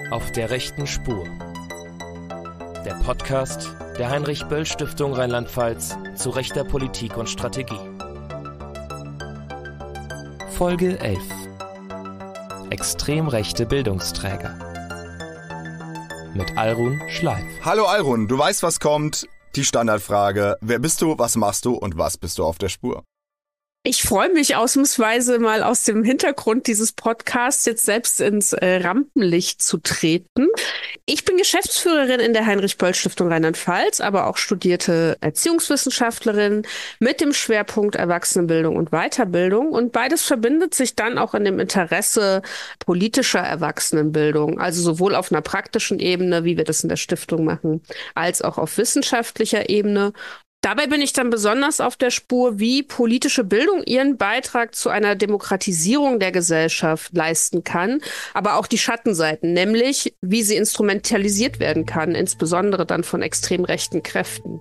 Auf der rechten Spur. Der Podcast der Heinrich-Böll-Stiftung Rheinland-Pfalz zu rechter Politik und Strategie. Folge 11. Extrem rechte Bildungsträger. Mit Alrun Schleif. Hallo Alrun, du weißt, was kommt. Die Standardfrage: Wer bist du, was machst du und was bist du auf der Spur? Ich freue mich ausnahmsweise mal aus dem Hintergrund dieses Podcasts jetzt selbst ins Rampenlicht zu treten. Ich bin Geschäftsführerin in der Heinrich-Böll-Stiftung Rheinland-Pfalz, aber auch studierte Erziehungswissenschaftlerin mit dem Schwerpunkt Erwachsenenbildung und Weiterbildung. Und beides verbindet sich dann auch in dem Interesse politischer Erwachsenenbildung, also sowohl auf einer praktischen Ebene, wie wir das in der Stiftung machen, als auch auf wissenschaftlicher Ebene. Dabei bin ich dann besonders auf der Spur, wie politische Bildung ihren Beitrag zu einer Demokratisierung der Gesellschaft leisten kann, aber auch die Schattenseiten, nämlich wie sie instrumentalisiert werden kann, insbesondere dann von extrem rechten Kräften.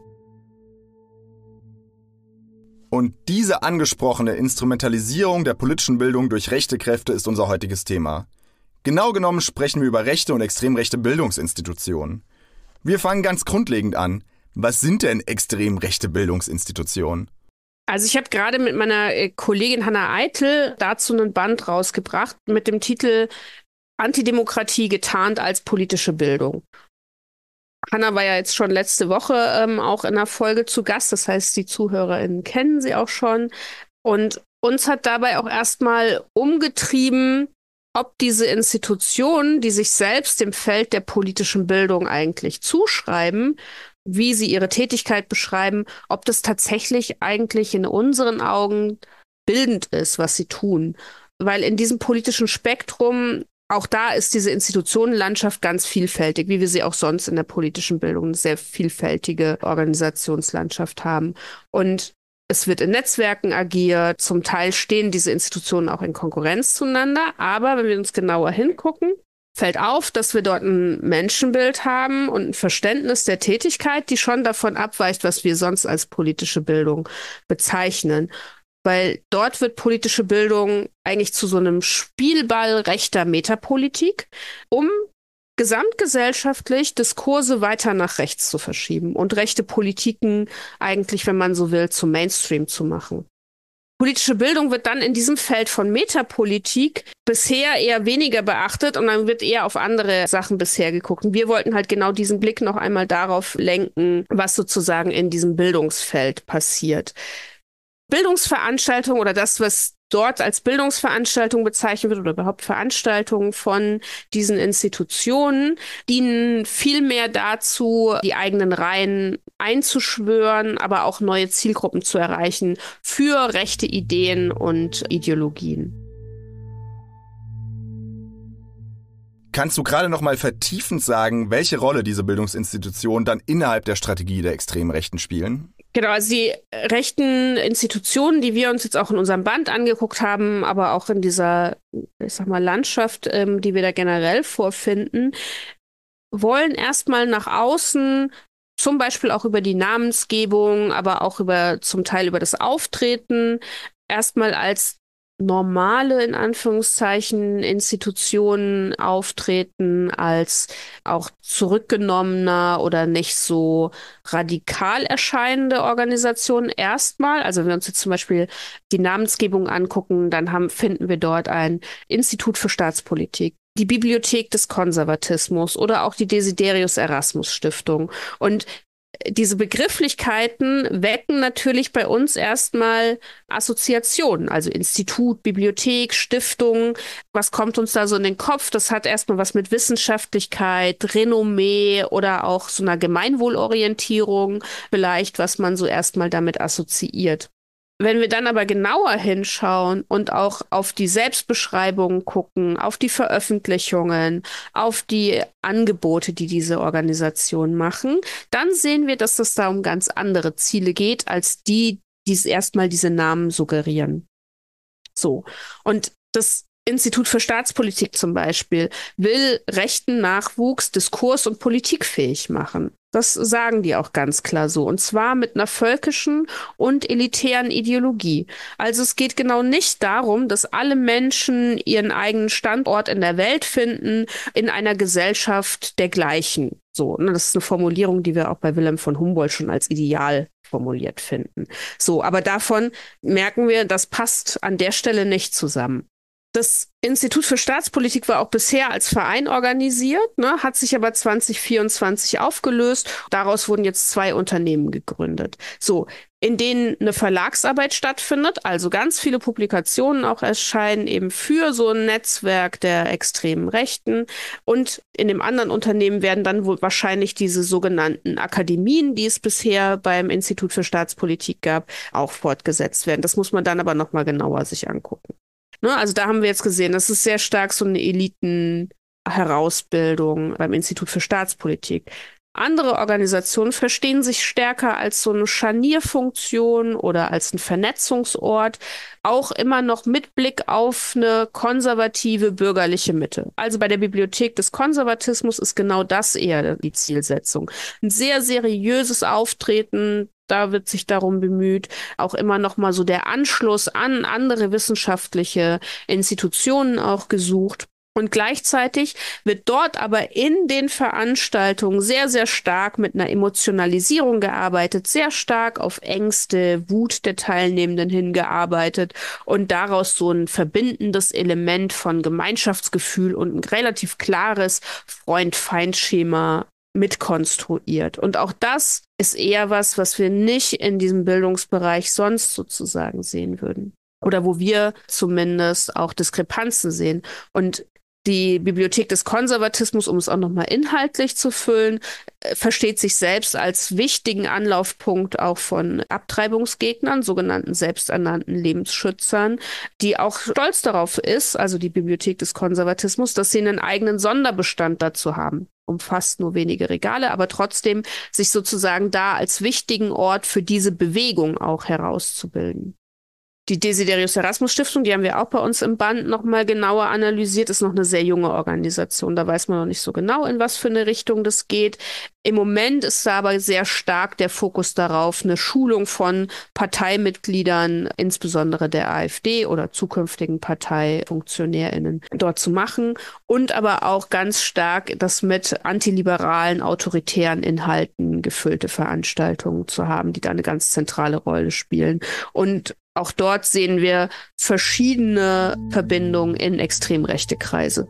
Und diese angesprochene Instrumentalisierung der politischen Bildung durch rechte Kräfte ist unser heutiges Thema. Genau genommen sprechen wir über rechte und extrem rechte Bildungsinstitutionen. Wir fangen ganz grundlegend an. Was sind denn extrem rechte Bildungsinstitutionen? Also ich habe gerade mit meiner Kollegin Hanna Eitel dazu einen Band rausgebracht mit dem Titel Antidemokratie getarnt als politische Bildung. Hanna war ja jetzt schon letzte Woche auch in einer Folge zu Gast, das heißt, die ZuhörerInnen kennen sie auch schon. Und uns hat dabei auch erstmal umgetrieben, ob diese Institutionen, die sich selbst dem Feld der politischen Bildung eigentlich zuschreiben, wie sie ihre Tätigkeit beschreiben, ob das tatsächlich eigentlich in unseren Augen bildend ist, was sie tun. Weil in diesem politischen Spektrum, auch da ist diese Institutionenlandschaft ganz vielfältig, wie wir sie auch sonst in der politischen Bildung eine sehr vielfältige Organisationslandschaft haben. Und es wird in Netzwerken agiert, zum Teil stehen diese Institutionen auch in Konkurrenz zueinander, aber wenn wir uns genauer hingucken, fällt auf, dass wir dort ein Menschenbild haben und ein Verständnis der Tätigkeit, die schon davon abweicht, was wir sonst als politische Bildung bezeichnen. Weil dort wird politische Bildung eigentlich zu so einem Spielball rechter Metapolitik, um gesamtgesellschaftlich Diskurse weiter nach rechts zu verschieben und rechte Politiken eigentlich, wenn man so will, zum Mainstream zu machen. Politische Bildung wird dann in diesem Feld von Metapolitik bisher eher weniger beachtet und dann wird eher auf andere Sachen bisher geguckt. Und wir wollten halt genau diesen Blick noch einmal darauf lenken, was sozusagen in diesem Bildungsfeld passiert. Bildungsveranstaltungen oder das, was dort als Bildungsveranstaltung bezeichnet wird oder überhaupt Veranstaltungen von diesen Institutionen, dienen vielmehr dazu, die eigenen Reihen einzuschwören, aber auch neue Zielgruppen zu erreichen für rechte Ideen und Ideologien. Kannst du gerade noch mal vertiefend sagen, welche Rolle diese Bildungsinstitutionen dann innerhalb der Strategie der extremen Rechten spielen? Genau, also die rechten Institutionen, die wir uns jetzt auch in unserem Band angeguckt haben, aber auch in dieser, ich sag mal, Landschaft, die wir da generell vorfinden, wollen erstmal nach außen, zum Beispiel auch über die Namensgebung, aber auch zum Teil über das Auftreten, erstmal als normale, in Anführungszeichen, Institutionen auftreten, als auch zurückgenommener oder nicht so radikal erscheinende Organisationen erstmal. Also wenn wir uns jetzt zum Beispiel die Namensgebung angucken, dann finden wir dort ein Institut für Staatspolitik, die Bibliothek des Konservatismus oder auch die Desiderius Erasmus Stiftung. Und diese Begrifflichkeiten wecken natürlich bei uns erstmal Assoziationen, also Institut, Bibliothek, Stiftung. Was kommt uns da so in den Kopf? Das hat erstmal was mit Wissenschaftlichkeit, Renommee oder auch so einer Gemeinwohlorientierung vielleicht, was man so erstmal damit assoziiert. Wenn wir dann aber genauer hinschauen und auch auf die Selbstbeschreibungen gucken, auf die Veröffentlichungen, auf die Angebote, die diese Organisationen machen, dann sehen wir, dass es da um ganz andere Ziele geht, als die erstmal diese Namen suggerieren. So. Und das Institut für Staatspolitik zum Beispiel will rechten Nachwuchs diskurs- und politikfähig machen. Das sagen die auch ganz klar so. Und zwar mit einer völkischen und elitären Ideologie. Also es geht genau nicht darum, dass alle Menschen ihren eigenen Standort in der Welt finden, in einer Gesellschaft der Gleichen. So, ne, das ist eine Formulierung, die wir auch bei Wilhelm von Humboldt schon als Ideal formuliert finden. So, aber davon merken wir, das passt an der Stelle nicht zusammen. Das Institut für Staatspolitik war auch bisher als Verein organisiert, ne, hat sich aber 2024 aufgelöst. Daraus wurden jetzt 2 Unternehmen gegründet. So, in denen eine Verlagsarbeit stattfindet, also ganz viele Publikationen auch erscheinen eben für so ein Netzwerk der extremen Rechten. Und in dem anderen Unternehmen werden dann wohl wahrscheinlich diese sogenannten Akademien, die es bisher beim Institut für Staatspolitik gab, auch fortgesetzt werden. Das muss man dann aber nochmal genauer sich angucken. Ne, also da haben wir jetzt gesehen, das ist sehr stark so eine Elitenherausbildung beim Institut für Staatspolitik. Andere Organisationen verstehen sich stärker als so eine Scharnierfunktion oder als ein Vernetzungsort, auch immer noch mit Blick auf eine konservative bürgerliche Mitte. Also bei der Bibliothek des Konservatismus ist genau das eher die Zielsetzung. Ein sehr seriöses Auftreten, da wird sich darum bemüht, auch immer noch mal so der Anschluss an andere wissenschaftliche Institutionen auch gesucht. Und gleichzeitig wird dort aber in den Veranstaltungen sehr, sehr stark mit einer Emotionalisierung gearbeitet, sehr stark auf Ängste, Wut der Teilnehmenden hingearbeitet und daraus so ein verbindendes Element von Gemeinschaftsgefühl und ein relativ klares Freund-Feind-Schema mitkonstruiert. Und auch das ist eher was wir nicht in diesem Bildungsbereich sonst sozusagen sehen würden. Oder wo wir zumindest auch Diskrepanzen sehen. Und die Bibliothek des Konservatismus, um es auch nochmal inhaltlich zu füllen, versteht sich selbst als wichtigen Anlaufpunkt auch von Abtreibungsgegnern, sogenannten selbsternannten Lebensschützern, die auch stolz darauf ist, also die Bibliothek des Konservatismus, dass sie einen eigenen Sonderbestand dazu haben. Umfasst nur wenige Regale, aber trotzdem sich sozusagen da als wichtigen Ort für diese Bewegung auch herauszubilden. Die Desiderius Erasmus Stiftung, die haben wir auch bei uns im Band nochmal genauer analysiert, ist noch eine sehr junge Organisation. Da weiß man noch nicht so genau, in was für eine Richtung das geht. Im Moment ist da aber sehr stark der Fokus darauf, eine Schulung von Parteimitgliedern, insbesondere der AfD oder zukünftigen ParteifunktionärInnen dort zu machen und aber auch ganz stark das mit antiliberalen, autoritären Inhalten gefüllte Veranstaltungen zu haben, die da eine ganz zentrale Rolle spielen. Und auch dort sehen wir verschiedene Verbindungen in extrem rechte Kreise.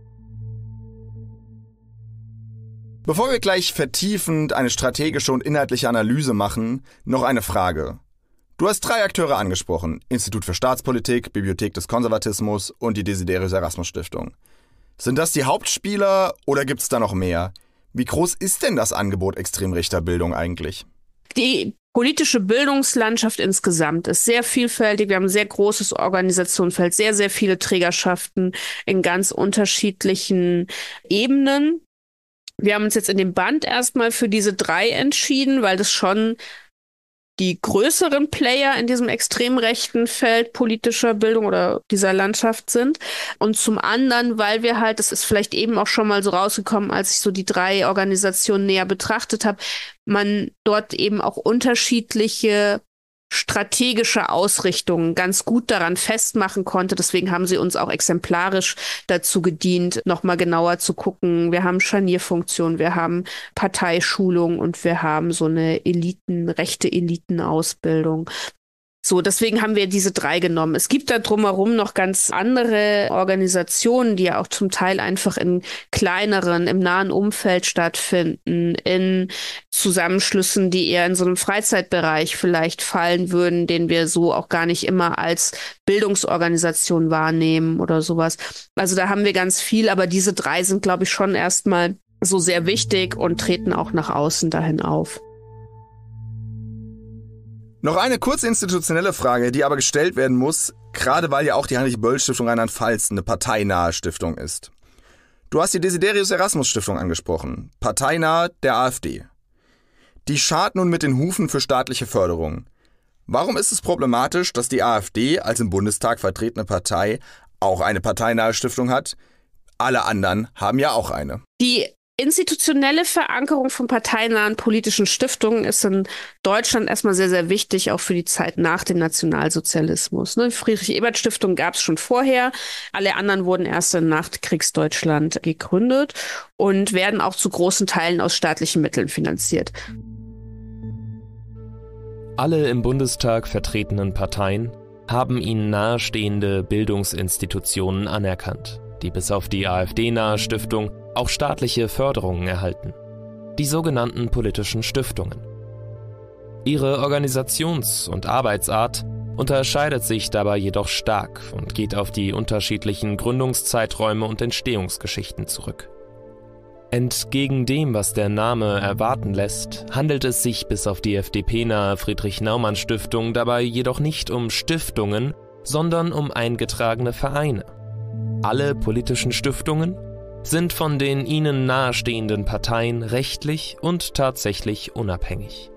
Bevor wir gleich vertiefend eine strategische und inhaltliche Analyse machen, noch eine Frage. Du hast 3 Akteure angesprochen: Institut für Staatspolitik, Bibliothek des Konservatismus und die Desiderius Erasmus Stiftung. Sind das die Hauptspieler oder gibt es da noch mehr? Wie groß ist denn das Angebot extrem rechter Bildung eigentlich? Die politische Bildungslandschaft insgesamt ist sehr vielfältig. Wir haben ein sehr großes Organisationsfeld, sehr, sehr viele Trägerschaften in ganz unterschiedlichen Ebenen. Wir haben uns jetzt in dem Band erstmal für diese 3 entschieden, weil das schon die größeren Player in diesem extrem rechten Feld politischer Bildung oder dieser Landschaft sind. Und zum anderen, weil wir halt, das ist vielleicht eben auch schon mal so rausgekommen, als ich so die 3 Organisationen näher betrachtet habe, man dort eben auch unterschiedliche strategische Ausrichtungen ganz gut daran festmachen konnte. Deswegen haben sie uns auch exemplarisch dazu gedient, nochmal genauer zu gucken. Wir haben Scharnierfunktion, wir haben Parteischulung und wir haben so eine rechte Elitenausbildung. So, deswegen haben wir diese 3 genommen. Es gibt da drumherum noch ganz andere Organisationen, die ja auch zum Teil einfach in kleineren, im nahen Umfeld stattfinden, in Zusammenschlüssen, die eher in so einem Freizeitbereich vielleicht fallen würden, den wir so auch gar nicht immer als Bildungsorganisation wahrnehmen oder sowas. Also da haben wir ganz viel, aber diese 3 sind, glaube ich, schon erstmal so sehr wichtig und treten auch nach außen dahin auf. Noch eine kurze institutionelle Frage, die aber gestellt werden muss, gerade weil ja auch die Heinrich-Böll-Stiftung Rheinland-Pfalz eine parteinahe Stiftung ist. Du hast die Desiderius Erasmus Stiftung angesprochen, parteinahe der AfD. Die scharrt nun mit den Hufen für staatliche Förderung. Warum ist es problematisch, dass die AfD als im Bundestag vertretene Partei auch eine parteinahe Stiftung hat? Alle anderen haben ja auch eine. Die institutionelle Verankerung von parteinahen politischen Stiftungen ist in Deutschland erstmal sehr, sehr wichtig, auch für die Zeit nach dem Nationalsozialismus. Ne? Die Friedrich-Ebert-Stiftung gab es schon vorher. Alle anderen wurden erst in Nachkriegsdeutschland gegründet und werden auch zu großen Teilen aus staatlichen Mitteln finanziert. Alle im Bundestag vertretenen Parteien haben ihnen nahestehende Bildungsinstitutionen anerkannt, die bis auf die AfD-nahe Stiftung auch staatliche Förderungen erhalten, die sogenannten politischen Stiftungen. Ihre Organisations- und Arbeitsart unterscheidet sich dabei jedoch stark und geht auf die unterschiedlichen Gründungszeiträume und Entstehungsgeschichten zurück. Entgegen dem, was der Name erwarten lässt, handelt es sich bis auf die FDP-nahe Friedrich-Naumann-Stiftung dabei jedoch nicht um Stiftungen, sondern um eingetragene Vereine. Alle politischen Stiftungen sind von den ihnen nahestehenden Parteien rechtlich und tatsächlich unabhängig.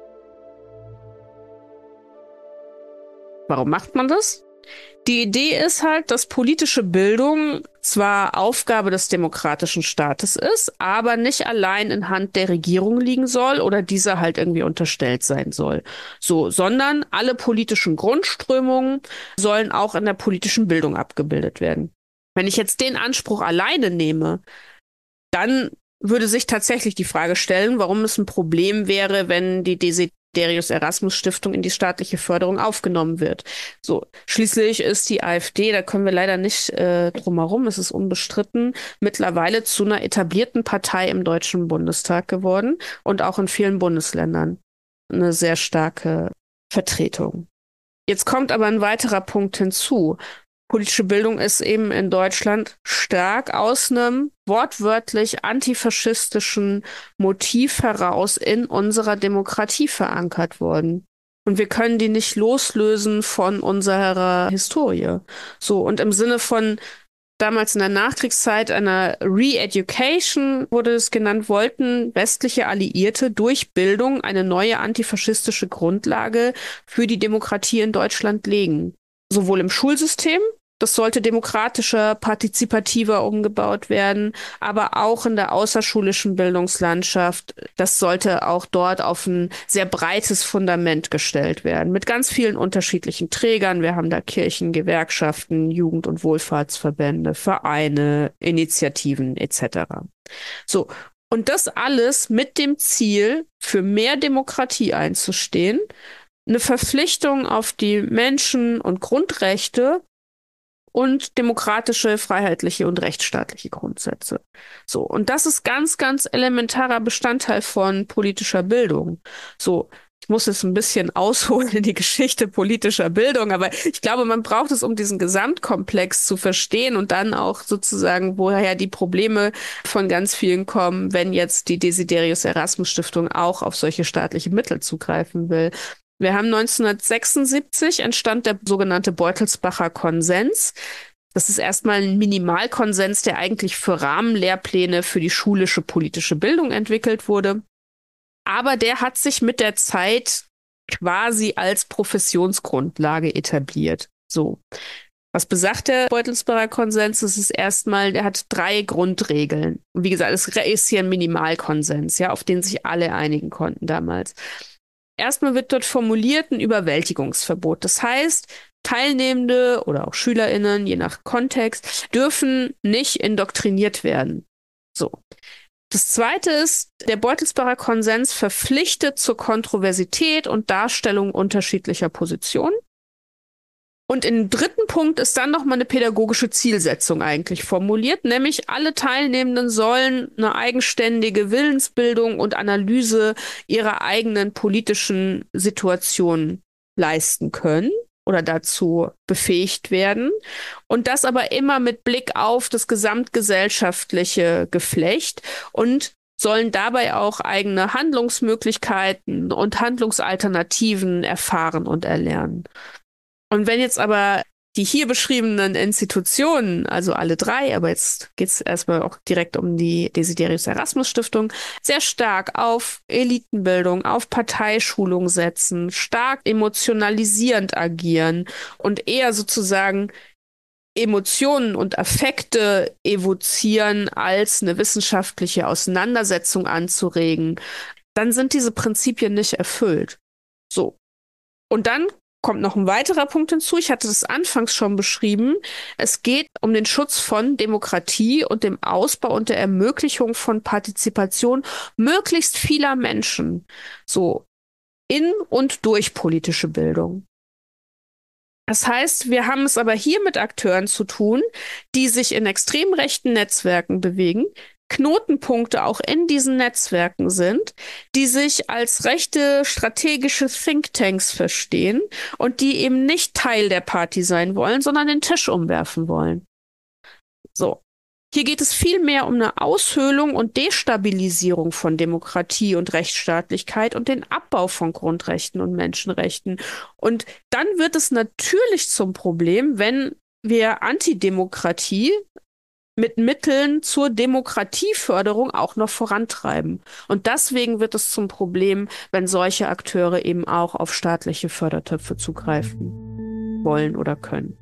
Warum macht man das? Die Idee ist halt, dass politische Bildung zwar Aufgabe des demokratischen Staates ist, aber nicht allein in Hand der Regierung liegen soll oder dieser halt irgendwie unterstellt sein soll. So, sondern alle politischen Grundströmungen sollen auch in der politischen Bildung abgebildet werden. Wenn ich jetzt den Anspruch alleine nehme, dann würde sich tatsächlich die Frage stellen, warum es ein Problem wäre, wenn die Desiderius-Erasmus-Stiftung in die staatliche Förderung aufgenommen wird. So, schließlich ist die AfD, da können wir leider nicht drum herum, es ist unbestritten, mittlerweile zu einer etablierten Partei im Deutschen Bundestag geworden und auch in vielen Bundesländern eine sehr starke Vertretung. Jetzt kommt aber ein weiterer Punkt hinzu. Politische Bildung ist eben in Deutschland stark aus einem wortwörtlich antifaschistischen Motiv heraus in unserer Demokratie verankert worden. Und wir können die nicht loslösen von unserer Historie. So, und im Sinne von damals in der Nachkriegszeit einer Re-Education wurde es genannt, wollten westliche Alliierte durch Bildung eine neue antifaschistische Grundlage für die Demokratie in Deutschland legen. Sowohl im Schulsystem, das sollte demokratischer, partizipativer umgebaut werden, aber auch in der außerschulischen Bildungslandschaft. Das sollte auch dort auf ein sehr breites Fundament gestellt werden, mit ganz vielen unterschiedlichen Trägern. Wir haben da Kirchen, Gewerkschaften, Jugend- und Wohlfahrtsverbände, Vereine, Initiativen etc. So, und das alles mit dem Ziel, für mehr Demokratie einzustehen, eine Verpflichtung auf die Menschen- und Grundrechte und demokratische, freiheitliche und rechtsstaatliche Grundsätze. So, und das ist ganz, ganz elementarer Bestandteil von politischer Bildung. So, ich muss jetzt ein bisschen ausholen in die Geschichte politischer Bildung, aber ich glaube, man braucht es, um diesen Gesamtkomplex zu verstehen und dann auch sozusagen, woher die Probleme von ganz vielen kommen, wenn jetzt die Desiderius-Erasmus-Stiftung auch auf solche staatliche Mittel zugreifen will. Wir haben 1976 entstand der sogenannte Beutelsbacher Konsens. Das ist erstmal ein Minimalkonsens, der eigentlich für Rahmenlehrpläne für die schulische politische Bildung entwickelt wurde. Aber der hat sich mit der Zeit quasi als Professionsgrundlage etabliert. So. Was besagt der Beutelsbacher Konsens? Das ist erstmal, der hat 3 Grundregeln. Und wie gesagt, es ist hier ein Minimalkonsens, ja, auf den sich alle einigen konnten damals. Erstmal wird dort formuliert ein Überwältigungsverbot. Das heißt, Teilnehmende oder auch SchülerInnen, je nach Kontext, dürfen nicht indoktriniert werden. So. Das Zweite ist, der Beutelsbacher Konsens verpflichtet zur Kontroversität und Darstellung unterschiedlicher Positionen. Und im 3. Punkt ist dann nochmal eine pädagogische Zielsetzung eigentlich formuliert, nämlich alle Teilnehmenden sollen eine eigenständige Willensbildung und Analyse ihrer eigenen politischen Situation leisten können oder dazu befähigt werden. Und das aber immer mit Blick auf das gesamtgesellschaftliche Geflecht und sollen dabei auch eigene Handlungsmöglichkeiten und Handlungsalternativen erfahren und erlernen. Und wenn jetzt aber die hier beschriebenen Institutionen, also alle 3, aber jetzt geht es erstmal auch direkt um die Desiderius-Erasmus-Stiftung, sehr stark auf Elitenbildung, auf Parteischulung setzen, stark emotionalisierend agieren und eher sozusagen Emotionen und Affekte evozieren, als eine wissenschaftliche Auseinandersetzung anzuregen, dann sind diese Prinzipien nicht erfüllt. So. Und dann kommt noch ein weiterer Punkt hinzu. Ich hatte das anfangs schon beschrieben. Es geht um den Schutz von Demokratie und dem Ausbau und der Ermöglichung von Partizipation möglichst vieler Menschen. So in und durch politische Bildung. Das heißt, wir haben es aber hier mit Akteuren zu tun, die sich in extrem rechten Netzwerken bewegen, Knotenpunkte auch in diesen Netzwerken sind, die sich als rechte strategische Thinktanks verstehen und die eben nicht Teil der Party sein wollen, sondern den Tisch umwerfen wollen. So. Hier geht es vielmehr um eine Aushöhlung und Destabilisierung von Demokratie und Rechtsstaatlichkeit und den Abbau von Grundrechten und Menschenrechten. Und dann wird es natürlich zum Problem, wenn wir Antidemokratie mit Mitteln zur Demokratieförderung auch noch vorantreiben. Und deswegen wird es zum Problem, wenn solche Akteure eben auch auf staatliche Fördertöpfe zugreifen wollen oder können.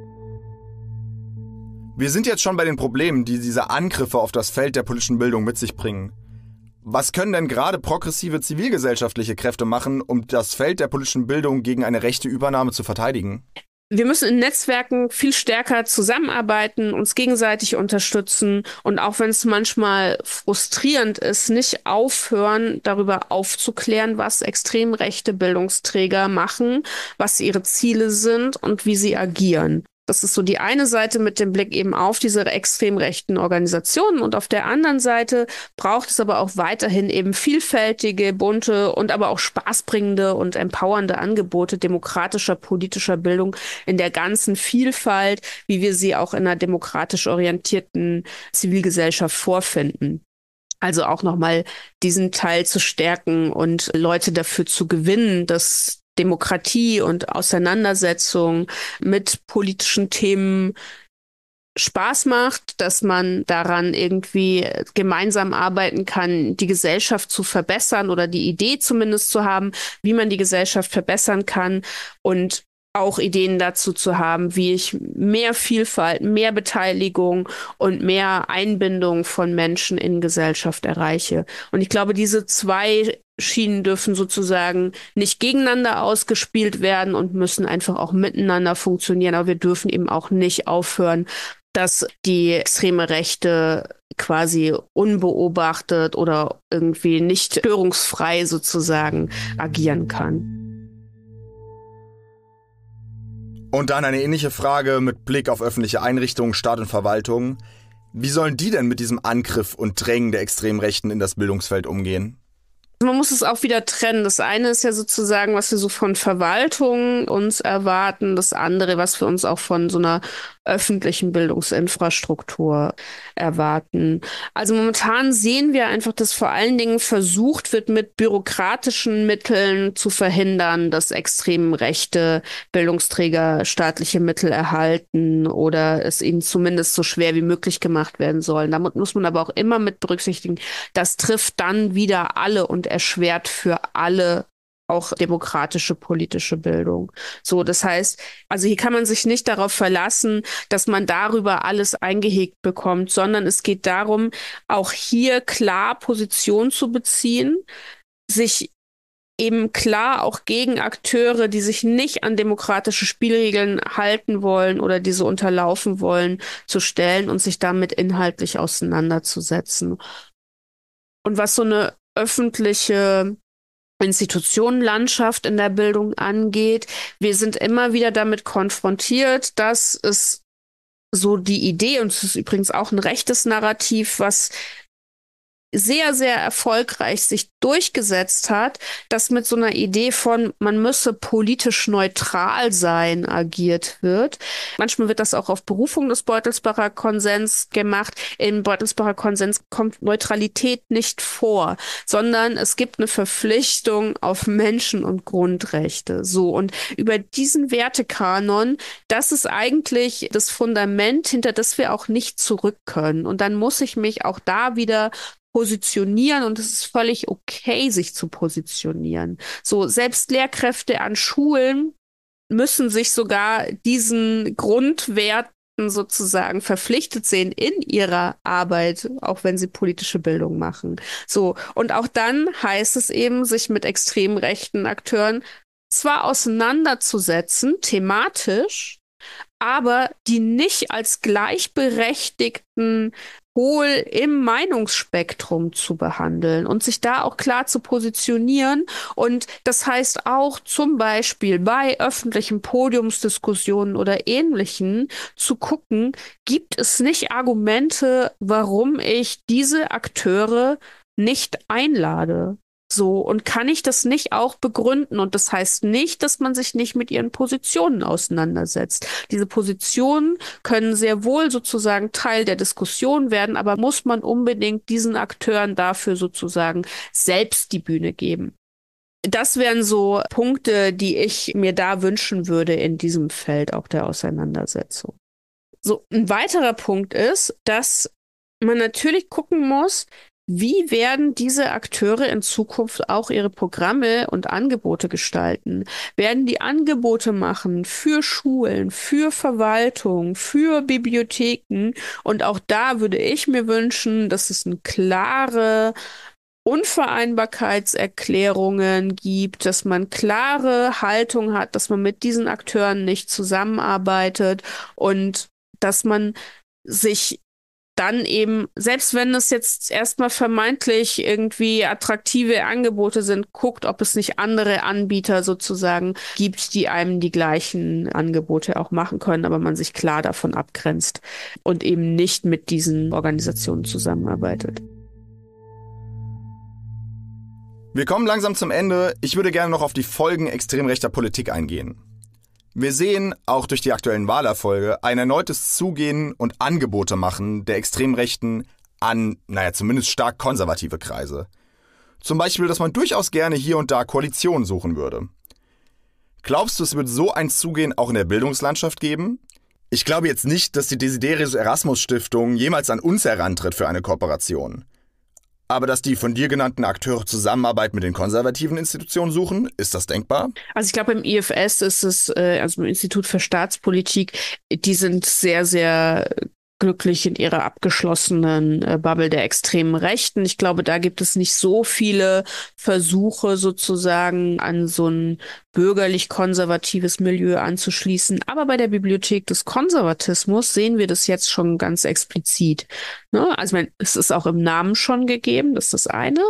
Wir sind jetzt schon bei den Problemen, die diese Angriffe auf das Feld der politischen Bildung mit sich bringen. Was können denn gerade progressive zivilgesellschaftliche Kräfte machen, um das Feld der politischen Bildung gegen eine rechte Übernahme zu verteidigen? Wir müssen in Netzwerken viel stärker zusammenarbeiten, uns gegenseitig unterstützen und auch wenn es manchmal frustrierend ist, nicht aufhören, darüber aufzuklären, was extrem rechte Bildungsträger machen, was ihre Ziele sind und wie sie agieren. Das ist so die eine Seite mit dem Blick eben auf diese extrem rechten Organisationen und auf der anderen Seite braucht es aber auch weiterhin eben vielfältige, bunte und aber auch spaßbringende und empowernde Angebote demokratischer politischer Bildung in der ganzen Vielfalt, wie wir sie auch in einer demokratisch orientierten Zivilgesellschaft vorfinden. Also auch nochmal diesen Teil zu stärken und Leute dafür zu gewinnen, dass Demokratie und Auseinandersetzung mit politischen Themen Spaß macht, dass man daran irgendwie gemeinsam arbeiten kann, die Gesellschaft zu verbessern oder die Idee zumindest zu haben, wie man die Gesellschaft verbessern kann und auch Ideen dazu zu haben, wie ich mehr Vielfalt, mehr Beteiligung und mehr Einbindung von Menschen in Gesellschaft erreiche. Und ich glaube, diese zwei Schienen dürfen sozusagen nicht gegeneinander ausgespielt werden und müssen einfach auch miteinander funktionieren. Aber wir dürfen eben auch nicht aufhören, dass die extreme Rechte quasi unbeobachtet oder irgendwie nicht störungsfrei sozusagen agieren kann. Und dann eine ähnliche Frage mit Blick auf öffentliche Einrichtungen, Staat und Verwaltung. Wie sollen die denn mit diesem Angriff und Drängen der extremen Rechten in das Bildungsfeld umgehen? Man muss es auch wieder trennen. Das eine ist ja sozusagen, was wir so von Verwaltung uns erwarten. Das andere, was wir uns auch von so einer öffentlichen Bildungsinfrastruktur erwarten. Also momentan sehen wir einfach, dass vor allen Dingen versucht wird, mit bürokratischen Mitteln zu verhindern, dass extrem rechte Bildungsträger staatliche Mittel erhalten oder es ihnen zumindest so schwer wie möglich gemacht werden sollen. Damit muss man aber auch immer mit berücksichtigen, das trifft dann wieder alle und erschwert für alle auch demokratische politische Bildung. So, das heißt, also hier kann man sich nicht darauf verlassen, dass man darüber alles eingehegt bekommt, sondern es geht darum, auch hier klar Position zu beziehen, sich eben klar auch gegen Akteure, die sich nicht an demokratische Spielregeln halten wollen oder diese unterlaufen wollen, zu stellen und sich damit inhaltlich auseinanderzusetzen. Und was so eine öffentliche Institutionenlandschaft in der Bildung angeht. Wir sind immer wieder damit konfrontiert, dass es so die Idee, und es ist übrigens auch ein rechtes Narrativ, was sehr, sehr erfolgreich sich durchgesetzt hat, dass mit so einer Idee von, man müsse politisch neutral sein, agiert wird. Manchmal wird das auch auf Berufung des Beutelsbacher Konsens gemacht. Im Beutelsbacher Konsens kommt Neutralität nicht vor, sondern es gibt eine Verpflichtung auf Menschen- und Grundrechte. So, und über diesen Wertekanon, das ist eigentlich das Fundament, hinter das wir auch nicht zurück können. Und dann muss ich mich auch da wieder positionieren und es ist völlig okay, sich zu positionieren. So, selbst Lehrkräfte an Schulen müssen sich sogar diesen Grundwerten Rechten sozusagen verpflichtet sehen in ihrer Arbeit, auch wenn sie politische Bildung machen. So. Und auch dann heißt es eben, sich mit extrem rechten Akteuren zwar auseinanderzusetzen, thematisch, aber die nicht als gleichberechtigten Pol im Meinungsspektrum zu behandeln und sich da auch klar zu positionieren. Und das heißt auch zum Beispiel bei öffentlichen Podiumsdiskussionen oder Ähnlichem zu gucken, gibt es nicht Argumente, warum ich diese Akteure nicht einlade? So, und kann ich das nicht auch begründen? Und das heißt nicht, dass man sich nicht mit ihren Positionen auseinandersetzt. Diese Positionen können sehr wohl sozusagen Teil der Diskussion werden, aber muss man unbedingt diesen Akteuren dafür sozusagen selbst die Bühne geben? Das wären so Punkte, die ich mir da wünschen würde in diesem Feld auch der Auseinandersetzung. So, ein weiterer Punkt ist, dass man natürlich gucken muss, wie werden diese Akteure in Zukunft auch ihre Programme und Angebote gestalten? Werden die Angebote machen für Schulen, für Verwaltung, für Bibliotheken? Und auch da würde ich mir wünschen, dass es eine klare Unvereinbarkeitserklärungen gibt, dass man klare Haltung hat, dass man mit diesen Akteuren nicht zusammenarbeitet und dass man sich dann eben, selbst wenn es jetzt erstmal vermeintlich irgendwie attraktive Angebote sind, guckt, ob es nicht andere Anbieter sozusagen gibt, die einem die gleichen Angebote auch machen können, aber man sich klar davon abgrenzt und eben nicht mit diesen Organisationen zusammenarbeitet. Wir kommen langsam zum Ende. Ich würde gerne noch auf die Folgen extrem rechter Politik eingehen. Wir sehen, auch durch die aktuellen Wahlerfolge, ein erneutes Zugehen und Angebote machen der Extremrechten an, zumindest stark konservative Kreise. Zum Beispiel, dass man durchaus gerne hier und da Koalitionen suchen würde. Glaubst du, es wird so ein Zugehen auch in der Bildungslandschaft geben? Ich glaube jetzt nicht, dass die Desiderius Erasmus Stiftung jemals an uns herantritt für eine Kooperation. Aber dass die von dir genannten Akteure Zusammenarbeit mit den konservativen Institutionen suchen, ist das denkbar? Also ich glaube, im IFS ist es, also im Institut für Staatspolitik, die sind sehr, sehr glücklich in ihrer abgeschlossenen Bubble der extremen Rechten. Ich glaube, da gibt es nicht so viele Versuche sozusagen an so ein bürgerlich-konservatives Milieu anzuschließen. Aber bei der Bibliothek des Konservatismus sehen wir das jetzt schon ganz explizit. Ne? Also es ist auch im Namen schon gegeben, das ist das eine.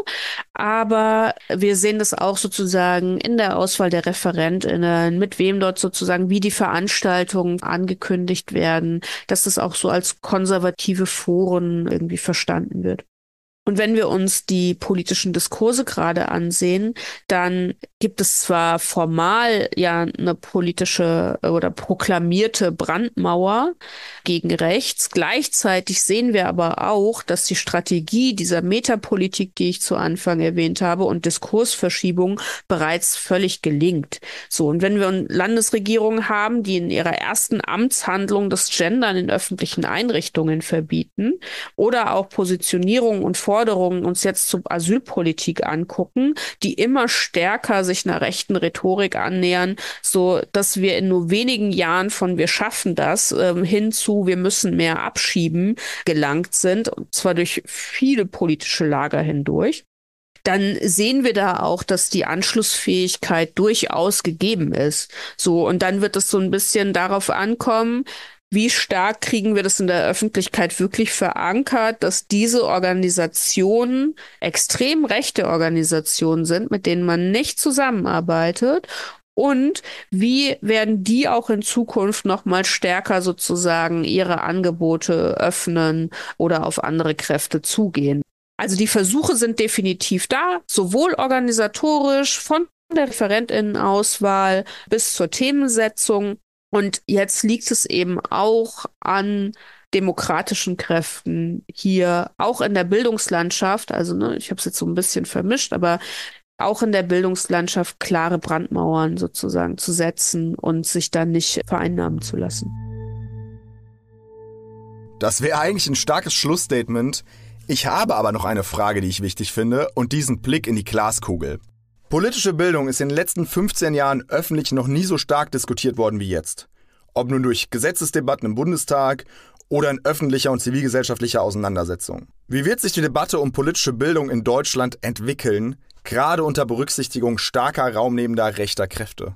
Aber wir sehen das auch sozusagen in der Auswahl der ReferentInnen, mit wem dort sozusagen, wie die Veranstaltungen angekündigt werden, dass das auch so als konservative Foren irgendwie verstanden wird. Und wenn wir uns die politischen Diskurse gerade ansehen, dann gibt es zwar formal ja eine politische oder proklamierte Brandmauer gegen rechts. Gleichzeitig sehen wir aber auch, dass die Strategie dieser Metapolitik, die ich zu Anfang erwähnt habe, und Diskursverschiebung bereits völlig gelingt. So, und wenn wir Landesregierungen haben, die in ihrer ersten Amtshandlung das Gendern in öffentlichen Einrichtungen verbieten oder auch Positionierung und Forderungen uns jetzt zur Asylpolitik angucken, die immer stärker sich einer rechten Rhetorik annähern, so dass wir in nur wenigen Jahren von wir schaffen das hin zu wir müssen mehr abschieben gelangt sind, und zwar durch viele politische Lager hindurch, dann sehen wir da auch, dass die Anschlussfähigkeit durchaus gegeben ist. So, und dann wird es so ein bisschen darauf ankommen, wie stark kriegen wir das in der Öffentlichkeit wirklich verankert, dass diese Organisationen extrem rechte Organisationen sind, mit denen man nicht zusammenarbeitet? Und wie werden die auch in Zukunft noch mal stärker sozusagen ihre Angebote öffnen oder auf andere Kräfte zugehen? Also die Versuche sind definitiv da, sowohl organisatorisch von der ReferentInnenauswahl bis zur Themensetzung. Und jetzt liegt es eben auch an demokratischen Kräften hier, auch in der Bildungslandschaft, also ich habe es jetzt so ein bisschen vermischt, aber auch in der Bildungslandschaft klare Brandmauern sozusagen zu setzen und sich dann nicht vereinnahmen zu lassen. Das wäre eigentlich ein starkes Schlussstatement. Ich habe aber noch eine Frage, die ich wichtig finde, und diesen Blick in die Glaskugel. Politische Bildung ist in den letzten 15 Jahren öffentlich noch nie so stark diskutiert worden wie jetzt. ob nun durch Gesetzesdebatten im Bundestag oder in öffentlicher und zivilgesellschaftlicher Auseinandersetzung. Wie wird sich die Debatte um politische Bildung in Deutschland entwickeln, gerade unter Berücksichtigung starker raumnehmender rechter Kräfte?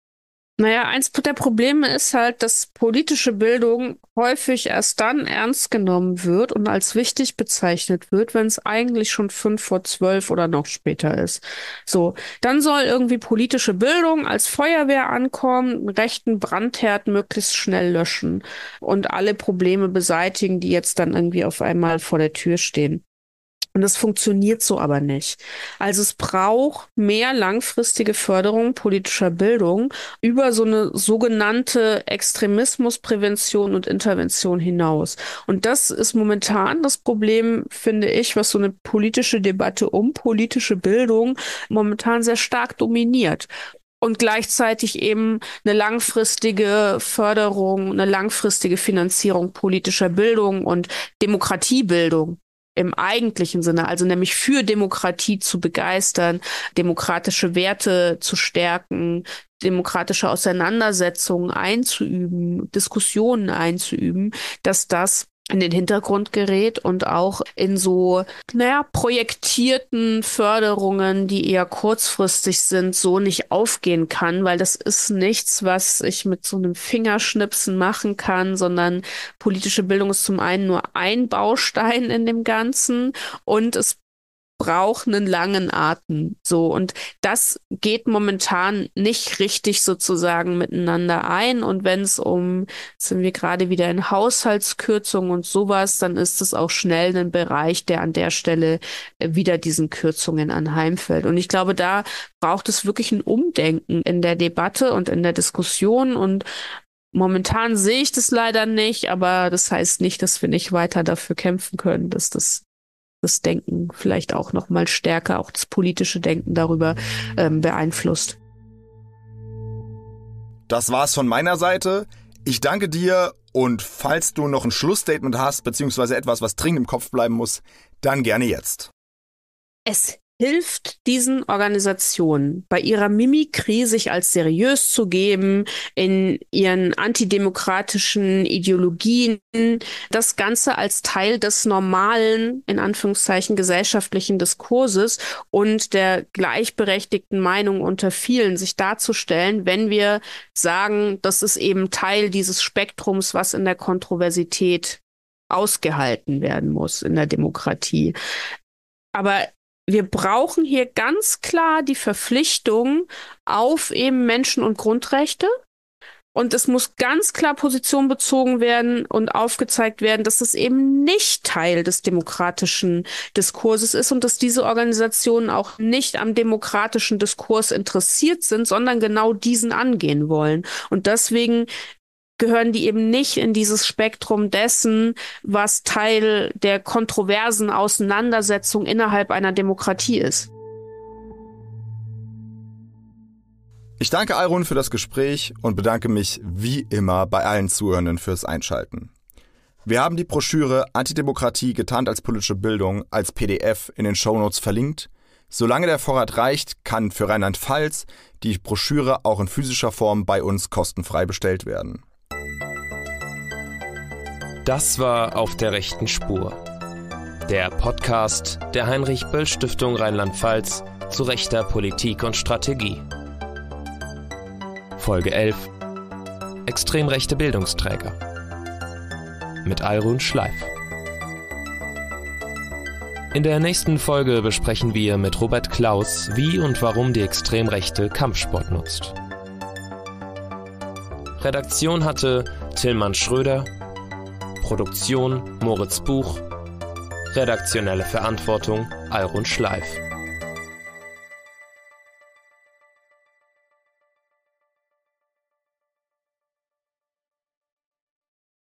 Naja, eins der Probleme ist halt, dass politische Bildung häufig erst dann ernst genommen wird und als wichtig bezeichnet wird, wenn es eigentlich schon 11:55 oder noch später ist. So, dann soll irgendwie politische Bildung als Feuerwehr ankommen, einen rechten Brandherd möglichst schnell löschen und alle Probleme beseitigen, die jetzt dann irgendwie auf einmal vor der Tür stehen. Und das funktioniert so aber nicht. Also es braucht mehr langfristige Förderung politischer Bildung über so eine sogenannte Extremismusprävention und Intervention hinaus. Und das ist momentan das Problem, finde ich, was so eine politische Debatte um politische Bildung momentan sehr stark dominiert. Und gleichzeitig eben eine langfristige Förderung, eine langfristige Finanzierung politischer Bildung und Demokratiebildung im eigentlichen Sinne, also nämlich für Demokratie zu begeistern, demokratische Werte zu stärken, demokratische Auseinandersetzungen einzuüben, Diskussionen einzuüben, dass das in den Hintergrund gerät und auch in so, projektierten Förderungen, die eher kurzfristig sind, so nicht aufgehen kann, weil das ist nichts, was ich mit so einem Fingerschnipsen machen kann, sondern politische Bildung ist zum einen nur ein Baustein in dem Ganzen und es braucht einen langen Atem. So, und das geht momentan nicht richtig sozusagen miteinander ein. Und wenn es sind wir gerade wieder in Haushaltskürzungen und sowas, dann ist es auch schnell ein Bereich, der an der Stelle wieder diesen Kürzungen anheimfällt. Und ich glaube, da braucht es wirklich ein Umdenken in der Debatte und in der Diskussion. Und momentan sehe ich das leider nicht, aber das heißt nicht, dass wir nicht weiter dafür kämpfen können, dass das Denken vielleicht auch noch mal stärker, auch das politische Denken darüber beeinflusst. Das war's von meiner Seite. Ich danke dir und falls du noch ein Schlussstatement hast, beziehungsweise etwas, was dringend im Kopf bleiben muss, dann gerne jetzt. Es hilft diesen Organisationen bei ihrer Mimikrie, sich als seriös zu geben, in ihren antidemokratischen Ideologien, das Ganze als Teil des normalen, in Anführungszeichen, gesellschaftlichen Diskurses und der gleichberechtigten Meinung unter vielen sich darzustellen, wenn wir sagen, das ist eben Teil dieses Spektrums, was in der Kontroversität ausgehalten werden muss in der Demokratie. Aber wir brauchen hier ganz klar die Verpflichtung auf eben Menschen- und Grundrechte. Und es muss ganz klar Position bezogen werden und aufgezeigt werden, dass es eben nicht Teil des demokratischen Diskurses ist und dass diese Organisationen auch nicht am demokratischen Diskurs interessiert sind, sondern genau diesen angehen wollen. Und deswegen gehören die eben nicht in dieses Spektrum dessen, was Teil der kontroversen Auseinandersetzung innerhalb einer Demokratie ist. Ich danke Airun für das Gespräch und bedanke mich wie immer bei allen Zuhörenden fürs Einschalten. Wir haben die Broschüre Antidemokratie getarnt als politische Bildung als PDF in den Shownotes verlinkt. Solange der Vorrat reicht, kann für Rheinland-Pfalz die Broschüre auch in physischer Form bei uns kostenfrei bestellt werden. Das war Auf der rechten Spur. Der Podcast der Heinrich-Böll-Stiftung Rheinland-Pfalz zu rechter Politik und Strategie. Folge 11: Extrem rechte Bildungsträger. Mit Airun Schleif. In der nächsten Folge besprechen wir mit Robert Klaus, wie und warum die Extremrechte Kampfsport nutzt. Redaktion hatte Tillmann Schröder, Produktion Moritz Buch, redaktionelle Verantwortung Airun Schleif.